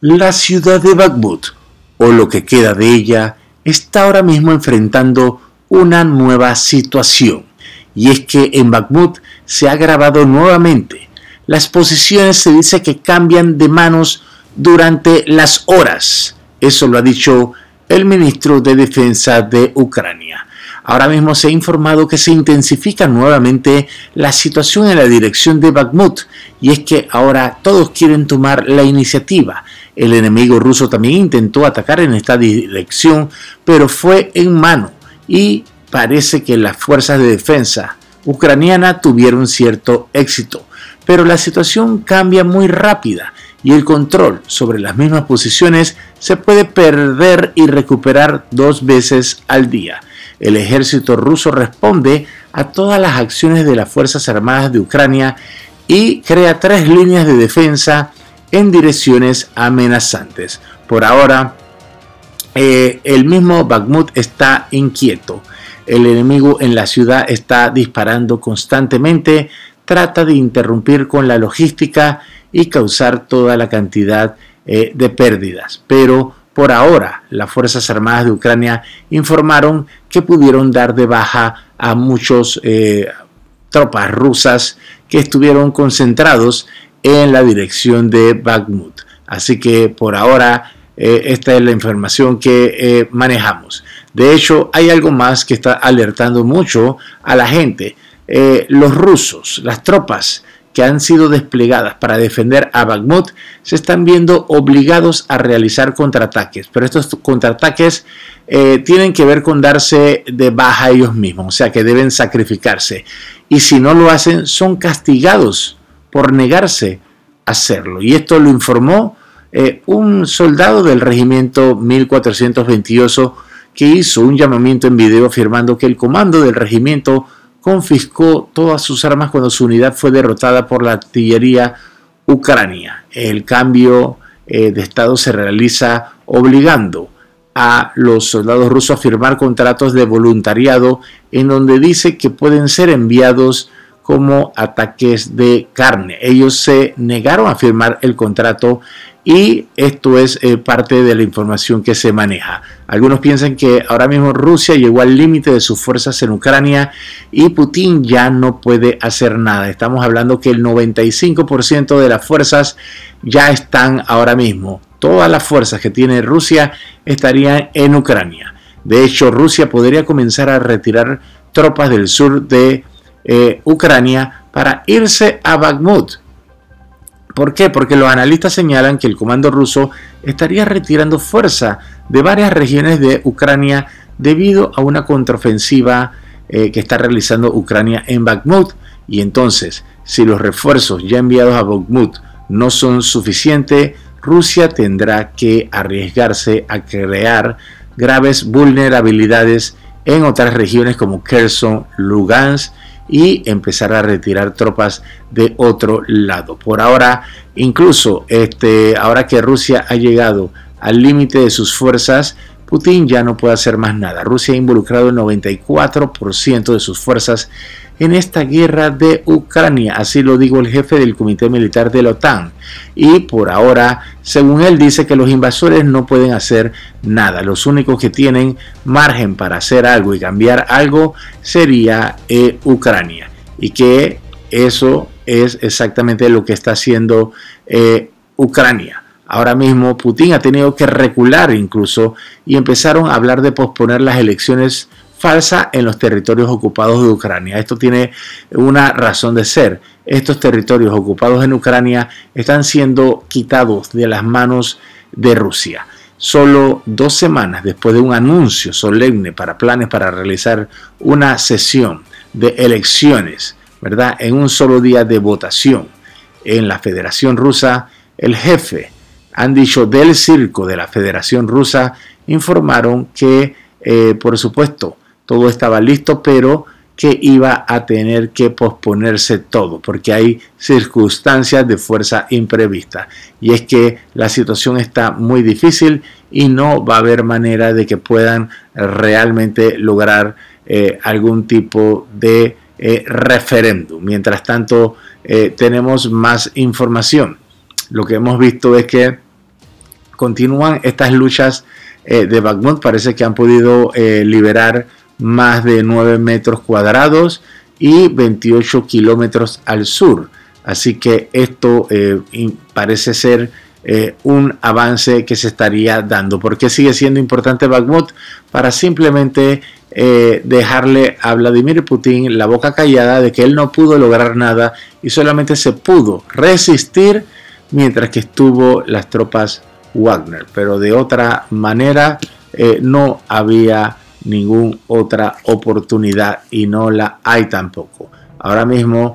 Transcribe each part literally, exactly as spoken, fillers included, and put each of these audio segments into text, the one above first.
La ciudad de Bakhmut, o lo que queda de ella, está ahora mismo enfrentando una nueva situación. Y es que en Bakhmut se ha agravado nuevamente. Las posiciones se dice que cambian de manos durante las horas. Eso lo ha dicho el ministro de Defensa de Ucrania. Ahora mismo se ha informado que se intensifica nuevamente la situación en la dirección de Bakhmut, y es que ahora todos quieren tomar la iniciativa. El enemigo ruso también intentó atacar en esta dirección, pero fue en mano, y parece que las fuerzas de defensa ucraniana tuvieron cierto éxito. Pero la situación cambia muy rápida y el control sobre las mismas posiciones se puede perder y recuperar dos veces al día. El ejército ruso responde a todas las acciones de las Fuerzas Armadas de Ucrania y crea tres líneas de defensa en direcciones amenazantes. Por ahora, eh, el mismo Bakhmut está inquieto. El enemigo en la ciudad está disparando constantemente, trata de interrumpir con la logística y causar toda la cantidad eh, de pérdidas. Pero por ahora, las Fuerzas Armadas de Ucrania informaron que pudieron dar de baja a muchos eh, tropas rusas que estuvieron concentrados en la dirección de Bakhmut. Así que por ahora eh, esta es la información que eh, manejamos. De hecho, hay algo más que está alertando mucho a la gente. Eh, los rusos, las tropas que han sido desplegadas para defender a Bakhmut, se están viendo obligados a realizar contraataques, pero estos contraataques eh, tienen que ver con darse de baja ellos mismos, o sea que deben sacrificarse, y si no lo hacen son castigados por negarse a hacerlo. Y esto lo informó eh, un soldado del regimiento mil cuatrocientos veintiocho que hizo un llamamiento en video afirmando que el comando del regimiento confiscó todas sus armas cuando su unidad fue derrotada por la artillería ucrania. El cambio eh, de estado se realiza obligando a los soldados rusos a firmar contratos de voluntariado en donde dice que pueden ser enviados como ataques de carne. Ellos se negaron a firmar el contrato y esto es eh, parte de la información que se maneja. Algunos piensan que ahora mismo Rusia llegó al límite de sus fuerzas en Ucrania y Putin ya no puede hacer nada. Estamos hablando que el noventa y cinco por ciento de las fuerzas ya están ahora mismo. Todas las fuerzas que tiene Rusia estarían en Ucrania. De hecho, Rusia podría comenzar a retirar tropas del sur de eh, Ucrania para irse a Bakhmut. ¿Por qué? Porque los analistas señalan que el comando ruso estaría retirando fuerza de varias regiones de Ucrania debido a una contraofensiva eh, que está realizando Ucrania en Bakhmut. Y entonces, si los refuerzos ya enviados a Bakhmut no son suficientes, Rusia tendrá que arriesgarse a crear graves vulnerabilidades en otras regiones como Kherson, Lugansk, y empezar a retirar tropas de otro lado. Por ahora, incluso este, ahora que Rusia ha llegado al límite de sus fuerzas, Putin ya no puede hacer más nada. Rusia ha involucrado el noventa y cuatro por ciento de sus fuerzas en esta guerra de Ucrania, así lo dijo el jefe del Comité Militar de la OTAN. Y por ahora, según él, dice que los invasores no pueden hacer nada. Los únicos que tienen margen para hacer algo y cambiar algo sería eh, Ucrania. Y que eso es exactamente lo que está haciendo eh, Ucrania. Ahora mismo Putin ha tenido que recular incluso y empezaron a hablar de posponer las elecciones falsa en los territorios ocupados de Ucrania. Esto tiene una razón de ser. Estos territorios ocupados en Ucrania están siendo quitados de las manos de Rusia. Solo dos semanas después de un anuncio solemne para planes para realizar una sesión de elecciones, ¿verdad?, en un solo día de votación en la Federación Rusa, el jefe, han dicho, del circo de la Federación Rusa, informaron que, eh, por supuesto, todo estaba listo, pero que iba a tener que posponerse todo, porque hay circunstancias de fuerza imprevista. Y es que la situación está muy difícil y no va a haber manera de que puedan realmente lograr eh, algún tipo de eh, referéndum. Mientras tanto, eh, tenemos más información. Lo que hemos visto es que continúan estas luchas eh, de Bakhmut. Parece que han podido eh, liberar más de nueve metros cuadrados y veintiocho kilómetros al sur. Así que esto eh, parece ser eh, un avance que se estaría dando. ¿Por qué sigue siendo importante Bakhmut? Para simplemente eh, dejarle a Vladimir Putin la boca callada de que él no pudo lograr nada y solamente se pudo resistir mientras que estuvo las tropas Wagner. Pero de otra manera eh, no había ninguna otra oportunidad y no la hay tampoco. Ahora mismo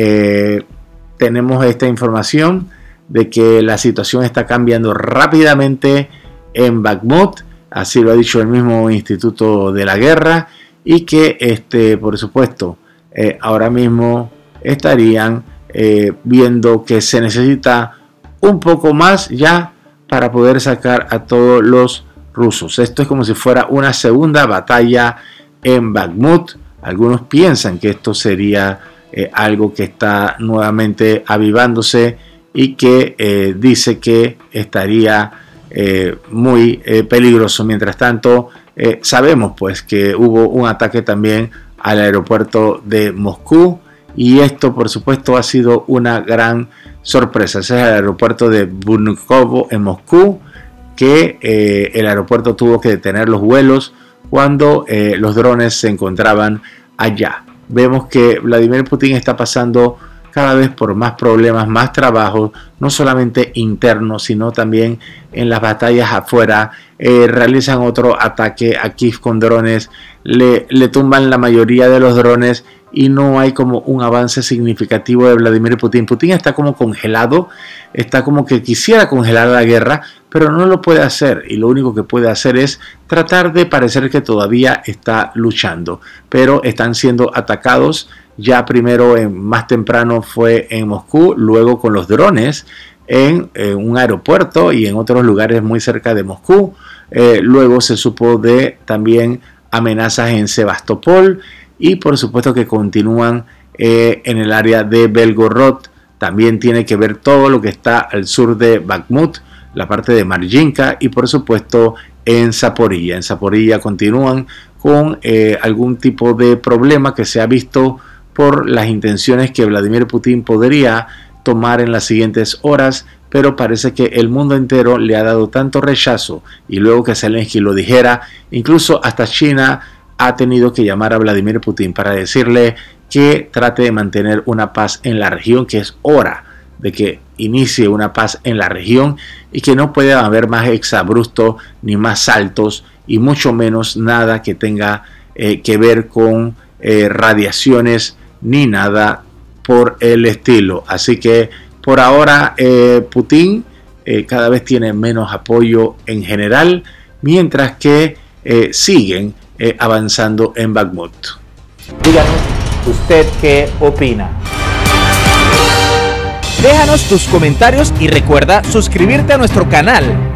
eh, tenemos esta información de que la situación está cambiando rápidamente en Bakhmut, así lo ha dicho el mismo Instituto de la Guerra, y que este, por supuesto eh, ahora mismo estarían eh, viendo que se necesita un poco más ya para poder sacar a todos los rusos. Esto es como si fuera una segunda batalla en Bakhmut. Algunos piensan que esto sería eh, algo que está nuevamente avivándose y que eh, dice que estaría eh, muy eh, peligroso. Mientras tanto, eh, sabemos pues que hubo un ataque también al aeropuerto de Moscú y esto por supuesto ha sido una gran sorpresa. Ese es el aeropuerto de Vnukovo en Moscú, que eh, el aeropuerto tuvo que detener los vuelos cuando eh, los drones se encontraban allá. Vemos que Vladimir Putin está pasando cada vez por más problemas, más trabajo, no solamente internos, sino también en las batallas afuera. Eh, realizan otro ataque a Kiev con drones, le, le tumban la mayoría de los drones y no hay como un avance significativo de Vladimir Putin. Putin está como congelado, está como que quisiera congelar la guerra, pero no lo puede hacer y lo único que puede hacer es tratar de parecer que todavía está luchando, pero están siendo atacados. Ya primero, en, más temprano fue en Moscú, luego con los drones en, en un aeropuerto y en otros lugares muy cerca de Moscú. Eh, luego se supo de también amenazas en Sebastopol y por supuesto que continúan eh, en el área de Belgorod. También tiene que ver todo lo que está al sur de Bakhmut, la parte de Marjinka y por supuesto en Zaporilla. En Zaporilla continúan con eh, algún tipo de problema que se ha visto por las intenciones que Vladimir Putin podría tomar en las siguientes horas, pero parece que el mundo entero le ha dado tanto rechazo y luego que Zelensky lo dijera, incluso hasta China ha tenido que llamar a Vladimir Putin para decirle que trate de mantener una paz en la región, que es hora de que inicie una paz en la región y que no puede haber más exabruptos ni más saltos y mucho menos nada que tenga eh, que ver con eh, radiaciones ni nada por el estilo. Así que por ahora eh, Putin eh, cada vez tiene menos apoyo en general, mientras que eh, siguen eh, avanzando en Bakhmut. Díganos usted qué opina. Déjanos tus comentarios y recuerda suscribirte a nuestro canal.